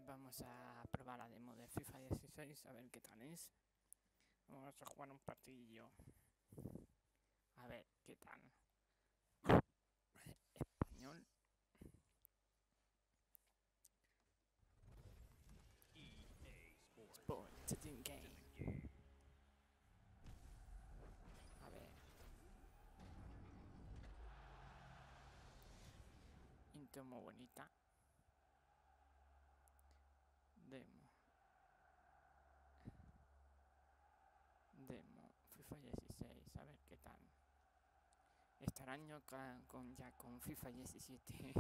Vamos a probar la demo de FIFA 16, a ver qué tal es. Vamos a jugar un partidillo. A ver qué tal. Español. Sport Team Game. A ver. Intro muy bonita. Demo. FIFA 16, a ver qué tal. Estarán ya con FIFA 17.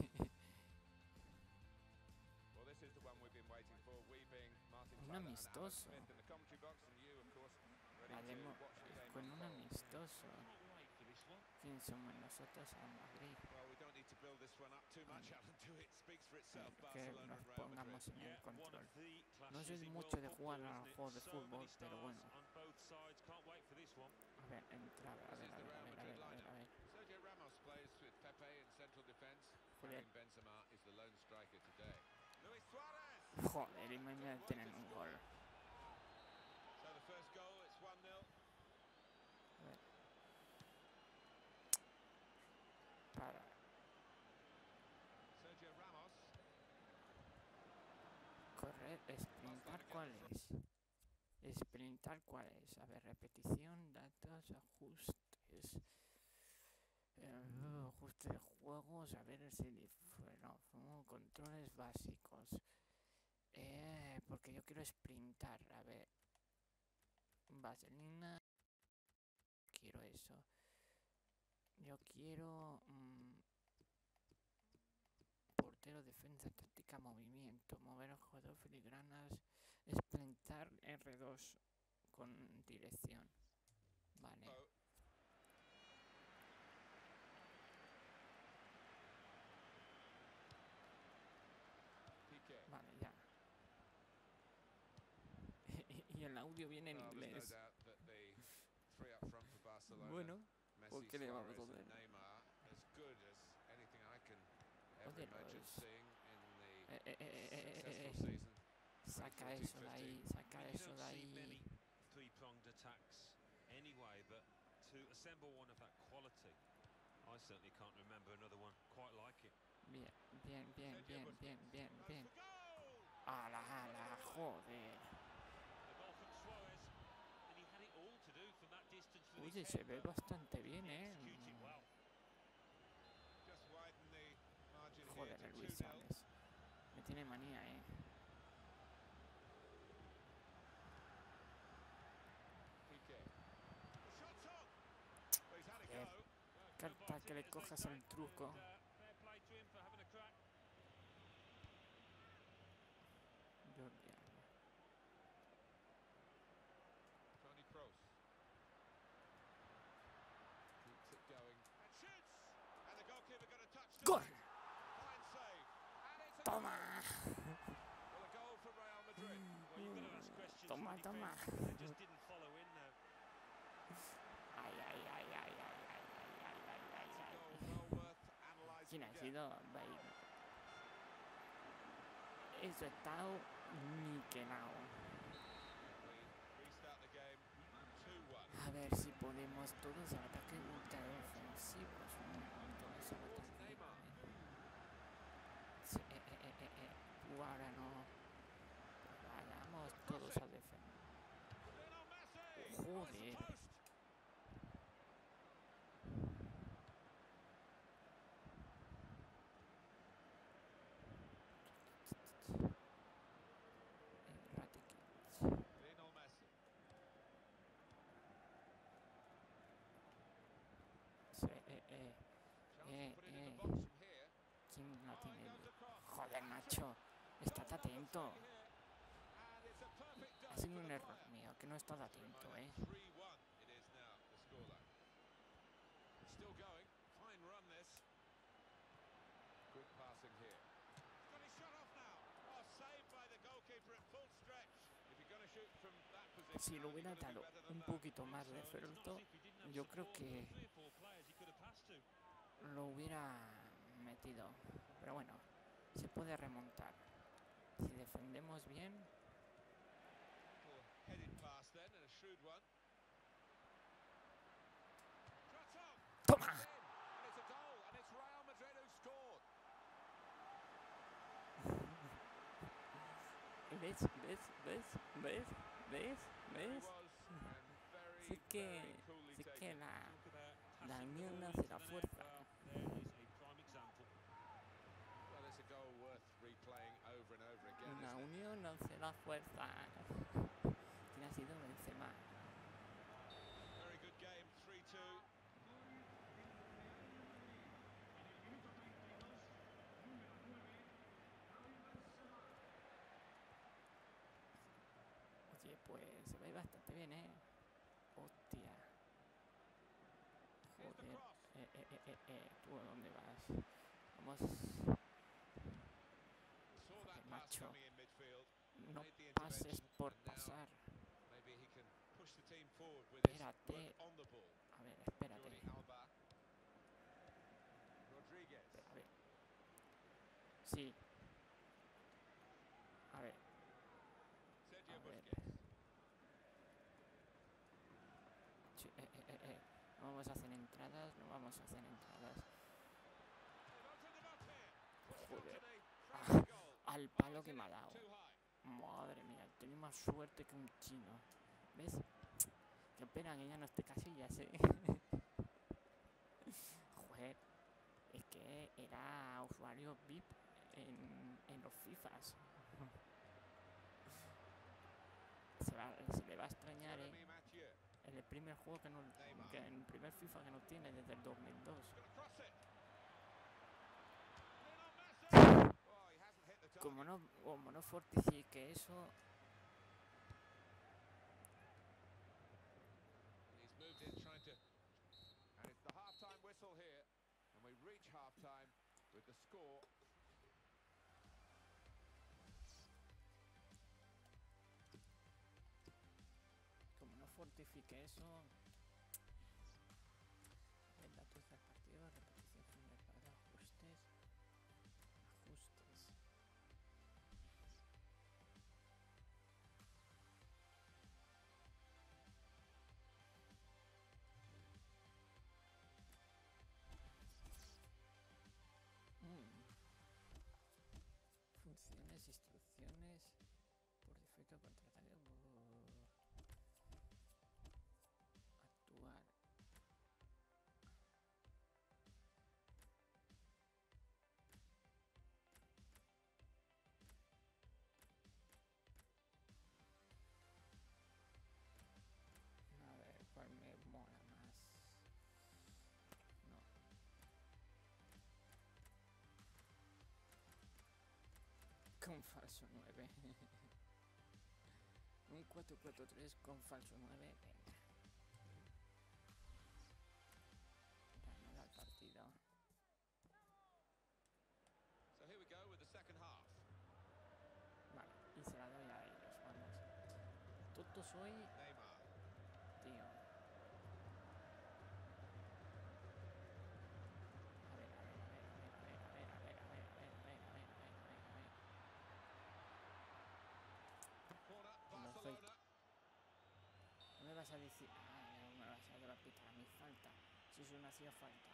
Un amistoso. La demo con un amistoso. ¿Quién somos nosotros en Madrid? Que nos pongamos en el control. No soy mucho de jugar a juegos de fútbol, pero bueno. A ver, entrada, a ver. Joder, y me meten en un gol. A ver. Para. Correr, sprintar, ¿cuál es? Sprintar, ¿cuál es? A ver, repetición, datos, ajustes. Ajuste de juegos, a ver si fueron controles básicos. Porque yo quiero sprintar, a ver. Vaselina. Quiero eso. Yo quiero portero, defensa, táctica, movimiento, mover el jugador, filigranas, sprintar R2 con dirección. Vale. Vale, ya. Y el audio viene en inglés. Bueno, ¿por qué le vamos a hacer? Saca eso de ahí, saca eso de ahí. Three-pronged attacks anyway, but to assemble one of that quality, I certainly can't remember another one quite like it. Bien. ¡Hala, joder! Oye, se ve bastante bien, Joder, el Luis Suárez. Me tiene manía, Carta que le cojas el truco. ¡Gol! ¡Toma! Toma. Ay. ¿Quién ha sido? Eso está niquelado. A ver si podemos todos al ataque ultra defensivos. Todos al ataque. Sí, ahora no. Vayamos todos a defender. Joder. ¿Quién la tiene? Joder, macho. Estad atento. Ha sido un error mío, que no he estado atento, Si lo hubiera dado un poquito más de esfuerzo, yo creo que lo hubiera metido. Pero bueno, se puede remontar. Si defendemos bien... Little headed pass then, and a shrewd one. Shot on! ¡Toma! And it's a goal, and it's Real Madrid who scored. ¿Ves? ¿Ves? ¿Ves? ¿Ves? ¿Ves? He ¿Ves? was, and very, Sí que, very coolly sí que taken. la unión hace la fuerza. Well, there is a prime example. Well, it's a goal worth replaying over and over again, La isn't it? unión hace la fuerza. ¿Quién ha sido Benzema? Very good game, 3-2. Oye, pues se ve bastante bien, ¿eh? Hostia. Here's the Joder. cross. ¿Tú a dónde vas? Vamos. Saw that Joder, pass macho. coming in midfield. No Made the pases intervention, por and now pasar. maybe he can push the team forward with his work Espérate. on the ball. A ver, espérate. Jordi Alba. Rodriguez. A ver. Sí. A ver. Sergio A ver. Busquets. Sí, No vamos a hacer entradas. No vamos a hacer entradas. Joder. Cracking goal. Al palo que me ha dado. Too high. Madre mía, tengo más suerte que un chino. ¿Ves? Qué pena que ya no esté Casillas, ¿eh? Joder. Es que era usuario VIP en los FIFAs. Se le va a extrañar, ¿eh? Jeremy Mathieu. En el primer juego que no... Neymar. En el primer FIFA que no tiene desde el 2002. Gonna cross it. Lionel Messi. Oh, he hasn't hit the target. Como no fortifique eso... He's moved in trying to... And it's the half-time whistle here. And we reach half-time with the score. Como no fortifique eso... El dato del partido, repetición final para ajustes... Ajustes... Funciones, instrucciones... Por defecto contraataque... Actuar... A ver, ¿cuál me mola más? No. Con falso 9. Un 4-4-3 con falso 9. Venga. Ganar al partido. So here we go with the second half. Vale, y se la doy a ellos, vamos. Tonto soy, Neymar. tío. A ver. Corner, No soy... Barcelona. No me vas a decir... Ah, no me vas a pitar a mi falta. Si eso no hacía falta.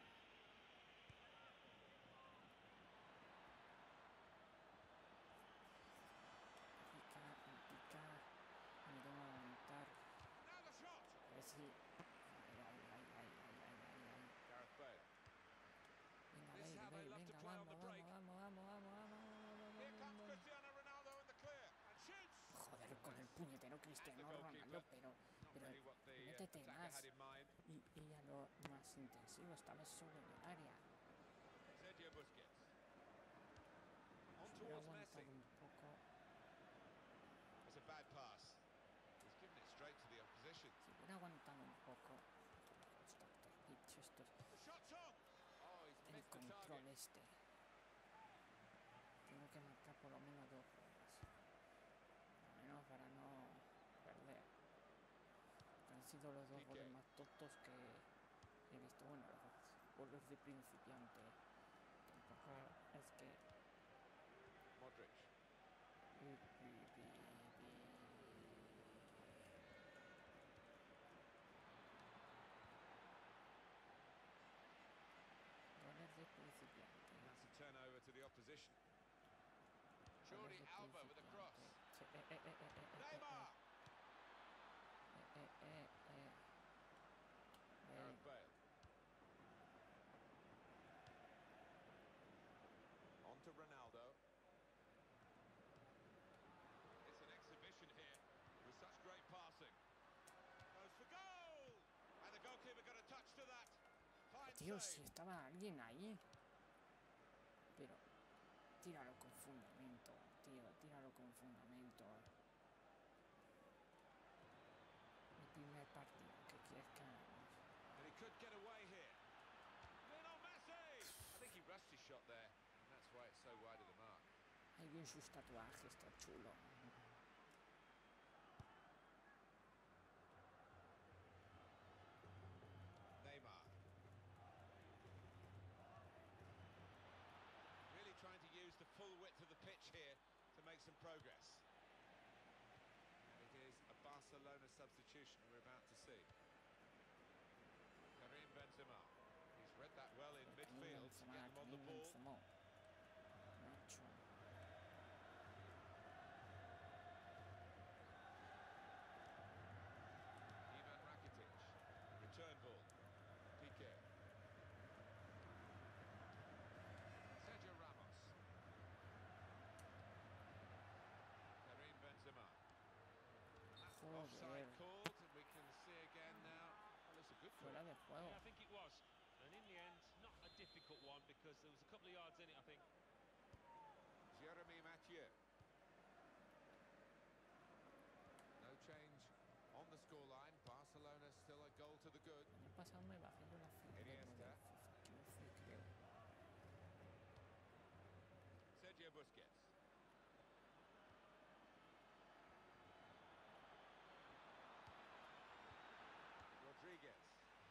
Pica. Me tengo que aguantar. Now the shot. A ver si... Ay. Gareth Bale. Venga, This is how they love to play on the break. Vamos. Here comes Cristiano Ronaldo in the clear and shoots. Joder, con el puñetero Cristiano Ronaldo, pero Not really what the métete attacker más. had in mind. Y a lo más intensivo, estaba solo en el área. Sergio Busquets. On Si hubiera towards Messi. aguantado un poco... It's a bad pass. He's given it straight to the opposition. Si hubiera aguantado un poco... Estos bichos, The shot's on. Oh, he's el missed the control target. este. Tengo que marcar por lo menos 2 goles. Por lo menos para no perder. Que han sido los 2 goles más tontos que he visto. Bueno, los goles de principiante. Tampoco es que... Modric. Neymar. Gareth Bale. On to Ronaldo. It's an exhibition here with such great passing. Goes for goal! And the goalkeeper got a touch to that. Fine Tío, save. si estaba alguien ahí. Pero tíralo con fundamento, tío, tíralo con fundamento. Mi primer partido, ¿qué quieres que hagamos? And he could get away here. Lionel Messi! I think he rushed his shot there, and that's why it's so wide of the mark. Hay bien sus tatuajes, está chulo. Neymar. Really trying to use the full width of the pitch here to make some progress. And it is a Barcelona substitution we're about to see. Karim Benzema. He's read that well in midfield to get them on the ball. Nacho. Ivan Rakitic. Return ball. Piqué. Sergio Ramos. Karim Benzema. Offside called, and we can see again now. Well, it's a good Fuera de juego. Yeah, I think it was. And in the end, not a difficult one because there was a couple of yards in it, I think. Jeremy Mathieu. No change on the scoreline. Barcelona still a goal to the good. El año pasado me bajé con la Iniesta. creo. Sergio Busquets. Rodriguez.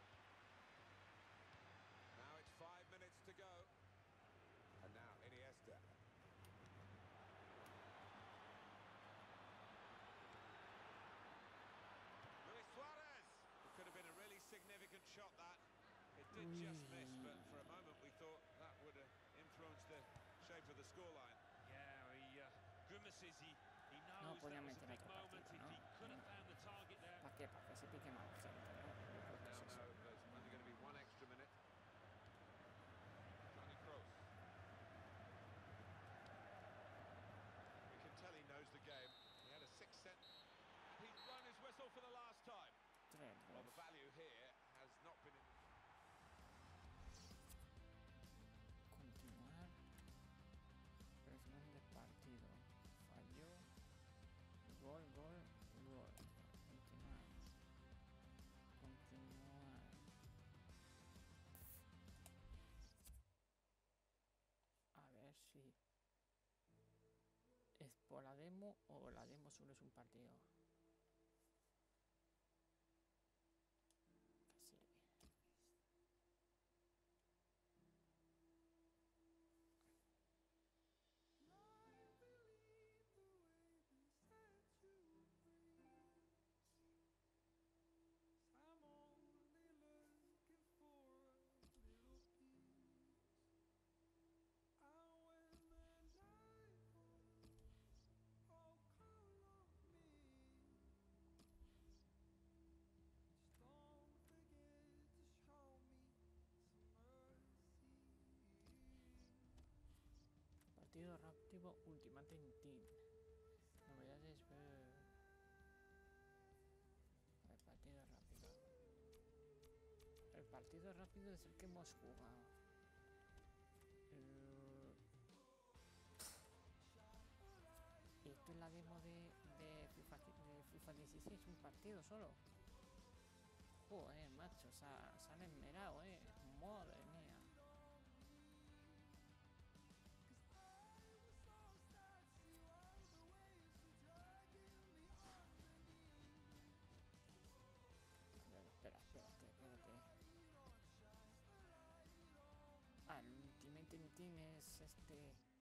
Now it's 5 minutes to go. And now Iniesta. Luis Suarez. It could have been a really significant shot, that. It did just miss, but for a moment we thought that would have influenced the shape of the scoreline. Yeah, he grimaces. He No knows podía that was a meter big otro moment. partido, If ¿no? he could have found the target there. ¿Para qué? Para que se pique más gente, ¿no? Yo creo que Now es eso. no, there's only going to be one extra minute. Toni Kroos. We can tell he knows the game. He had a sixth sense. He's blown his whistle for the last time. 3-2. Well, the value here has not been in... Continuar. Presión de partido. Falló. Gol. Continuar. A ver si es por la demo o la demo solo es un partido. Casi. Partido rápido Ultimate Team. Novedades. El partido rápido. El partido rápido es el que hemos jugado. Esto es la demo de FIFA 16, un partido solo. Joder, macho, se han esmerado, madre mía. Espérate. Ah, el Ultimate Team es este...